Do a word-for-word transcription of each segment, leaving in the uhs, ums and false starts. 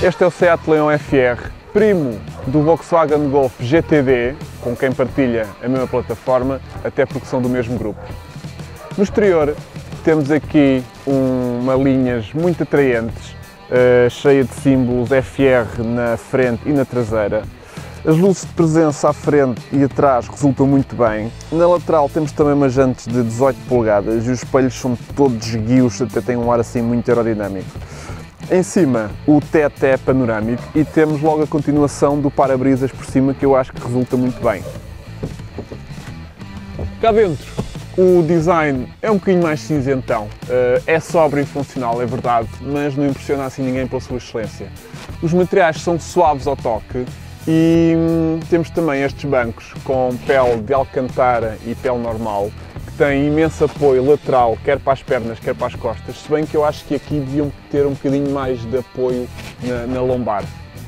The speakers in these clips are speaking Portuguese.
Este é o Seat Leon F R, primo do Volkswagen Golf G T D, com quem partilha a mesma plataforma, até porque são do mesmo grupo. No exterior temos aqui uma linhas muito atraentes, uh, cheia de símbolos F R na frente e na traseira. As luzes de presença à frente e atrás resultam muito bem. Na lateral temos também umas jantes de dezoito polegadas e os espelhos são todos guios, até têm um ar assim muito aerodinâmico. Em cima o teto é panorâmico e temos logo a continuação do para-brisas por cima, que eu acho que resulta muito bem. Cá dentro o design é um bocadinho mais cinzentão, é sóbrio e funcional, é verdade, mas não impressiona assim ninguém pela sua excelência. Os materiais são suaves ao toque e hum, temos também estes bancos com pele de alcantara e pele normal, que têm imenso apoio lateral, quer para as pernas, quer para as costas, se bem que eu acho que aqui deviam ter um bocadinho mais de apoio na, na lombar.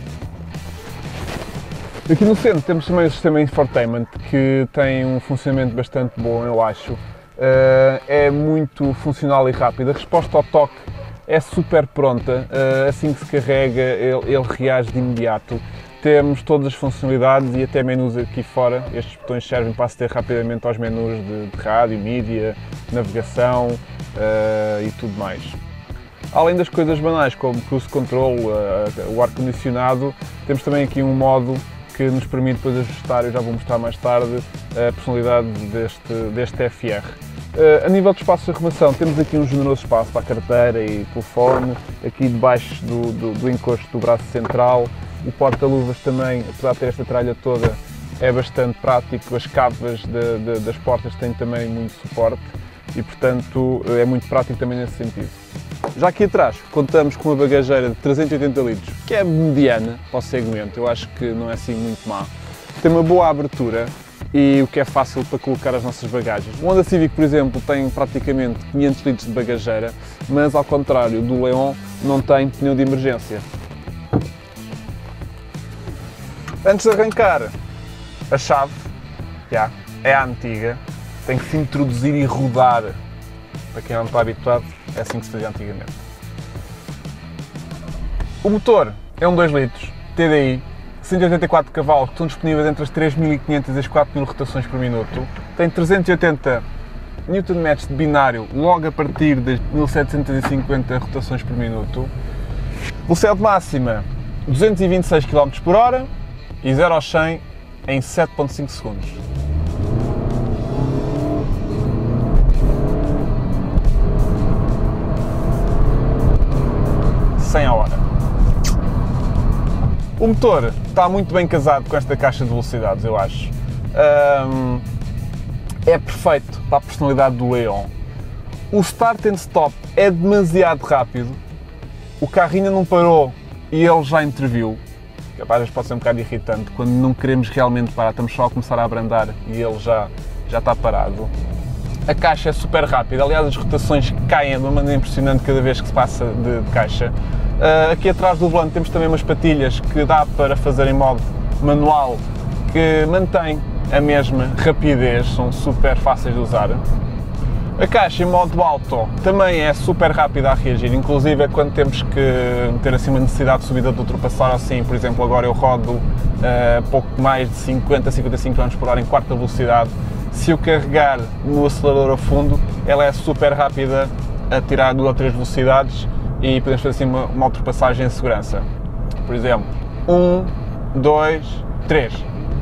Aqui no centro temos também o sistema Infotainment, que tem um funcionamento bastante bom, eu acho. Uh, é muito funcional e rápido. A resposta ao toque é super pronta. Uh, assim que se carrega, ele, ele reage de imediato. Temos todas as funcionalidades e até menus aqui fora. Estes botões servem para aceder rapidamente aos menus de, de rádio, mídia, navegação uh, e tudo mais. Além das coisas banais, como cruise control, uh, o ar-condicionado, temos também aqui um modo que nos permite depois ajustar, eu já vou mostrar mais tarde, a personalidade deste, deste F R. Uh, a nível de espaço de arrumação, temos aqui um generoso espaço para a carteira e telefone, aqui debaixo do, do, do encosto do braço central. O porta-luvas também, apesar de ter esta tralha toda, é bastante prático. As cavas de, de, das portas têm também muito suporte e, portanto, é muito prático também nesse sentido. Já aqui atrás contamos com uma bagageira de trezentos e oitenta litros, que é mediana para o segmento, eu acho que não é assim muito má. Tem uma boa abertura e o que é fácil para colocar as nossas bagagens. O Honda Civic, por exemplo, tem praticamente quinhentos litros de bagageira, mas ao contrário do Leon, não tem pneu de emergência. Antes de arrancar, a chave, já, é a antiga, tem que se introduzir e rodar. Para quem não está habituado, é assim que se fazia antigamente. O motor é um dois litros, T D I, cento e oitenta e quatro cavalos, que estão disponíveis entre as três mil e quinhentas e as quatro mil rotações por minuto. Tem trezentos e oitenta newton metros de binário, logo a partir das mil setecentas e cinquenta rotações por minuto. Velocidade máxima, duzentos e vinte e seis quilómetros por hora e zero a cem em sete vírgula cinco segundos. cem a hora. O motor está muito bem casado com esta caixa de velocidades, eu acho. Um, é perfeito para a personalidade do Leon. O start and stop é demasiado rápido. O carro ainda não parou e ele já interviu. Capaz pode ser um bocado irritante quando não queremos realmente parar, estamos só a começar a abrandar e ele já, já está parado. A caixa é super rápida, aliás as rotações caem de uma maneira impressionante cada vez que se passa de, de caixa. Uh, aqui atrás do volante temos também umas patilhas que dá para fazer em modo manual, que mantém a mesma rapidez, são super fáceis de usar. A caixa em modo auto também é super rápida a reagir, inclusive é quando temos que ter assim uma necessidade de subida de ultrapassar, assim, por exemplo, agora eu rodo uh, pouco mais de cinquenta a cinquenta e cinco quilómetros por hora em quarta velocidade. Se eu carregar no acelerador a fundo, ela é super rápida a tirar duas ou três velocidades e podemos fazer assim uma, uma ultrapassagem em segurança. Por exemplo, um, dois, três.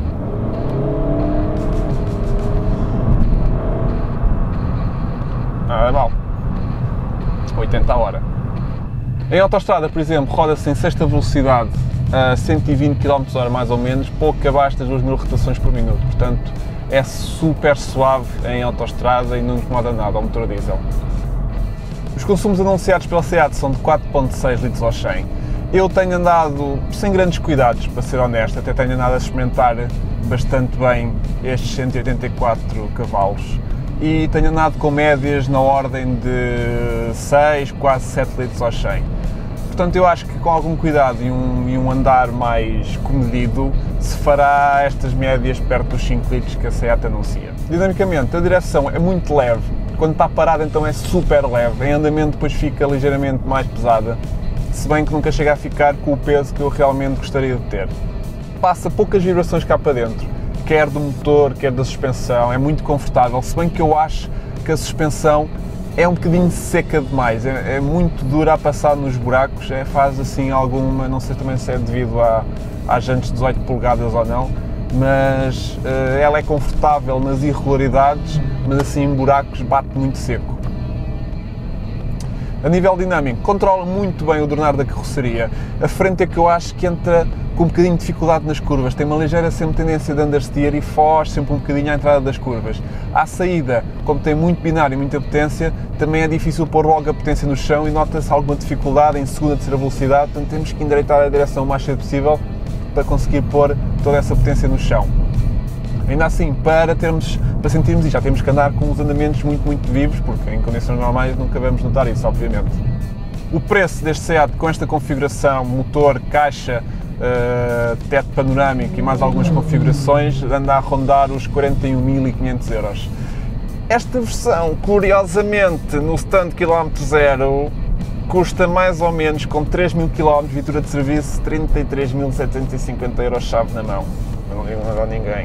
Nada mal. oitenta a hora. Em autoestrada, por exemplo, roda-se em sexta velocidade a cento e vinte quilómetros por hora mais ou menos, pouco abaixo das duas mil rotações por minuto. Portanto, é super suave em autoestrada e não incomoda nada ao motor diesel. Os consumos anunciados pela Seat são de quatro vírgula seis litros ao cem. Eu tenho andado sem grandes cuidados, para ser honesto, até tenho andado a experimentar bastante bem estes cento e oitenta e quatro cavalos e tenho andado com médias na ordem de seis, quase sete litros ao cem. Portanto, eu acho que com algum cuidado e um, e um andar mais comedido se fará estas médias perto dos cinco litros que a Seat anuncia. Dinamicamente, a direção é muito leve, quando está parada então é super leve, em andamento depois fica ligeiramente mais pesada. se bem que nunca chega a ficar com o peso que eu realmente gostaria de ter. Passa poucas vibrações cá para dentro, quer do motor, quer da suspensão, é muito confortável, se bem que eu acho que a suspensão é um bocadinho seca demais, é, é muito dura a passar nos buracos, é, faz assim alguma, não sei também se é devido à, às jantes dezoito polegadas ou não, mas uh, ela é confortável nas irregularidades, mas assim em buracos bate muito seco. A nível dinâmico, controla muito bem o drenar da carroceria. A frente é que eu acho que entra com um bocadinho de dificuldade nas curvas, tem uma ligeira sempre tendência de understeer e foge sempre um bocadinho à entrada das curvas. À saída, como tem muito binário e muita potência, também é difícil pôr logo a potência no chão e nota-se alguma dificuldade em segunda, terceira velocidade, portanto temos que endireitar a direção o mais cedo possível para conseguir pôr toda essa potência no chão. Ainda assim, para, termos, para sentirmos isto, já temos que andar com os andamentos muito, muito vivos, porque em condições normais nunca vamos notar isso, obviamente. O preço deste SEAT com esta configuração, motor, caixa, uh, teto panorâmico e mais algumas configurações, anda a rondar os quarenta e um mil e quinhentos euros. Esta versão, curiosamente, no stand quilómetro zero, custa mais ou menos, com três mil quilómetros, viatura de serviço, trinta e três mil setecentos e cinquenta euros chave na mão. Eu não digo nada a ninguém.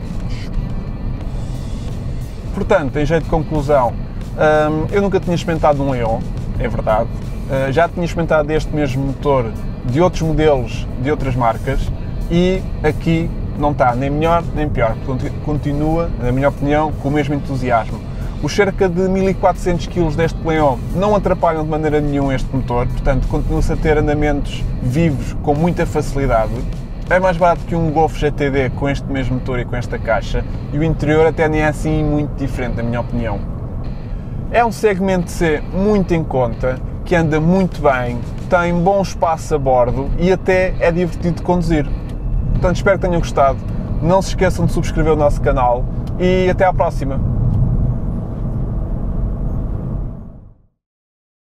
Portanto, em jeito de conclusão, hum, eu nunca tinha experimentado um Leon, é verdade. Uh, já tinha experimentado este mesmo motor de outros modelos de outras marcas e aqui não está nem melhor nem pior. Continua, na minha opinião, com o mesmo entusiasmo. Os cerca de mil e quatrocentos quilos deste Leon não atrapalham de maneira nenhuma este motor, portanto continua-se a ter andamentos vivos com muita facilidade. É mais barato que um Golf G T D com este mesmo motor e com esta caixa, e o interior até nem é assim muito diferente, na minha opinião. É um segmento C muito em conta, que anda muito bem, tem bom espaço a bordo e até é divertido de conduzir. Portanto, espero que tenham gostado. Não se esqueçam de subscrever o nosso canal e até à próxima!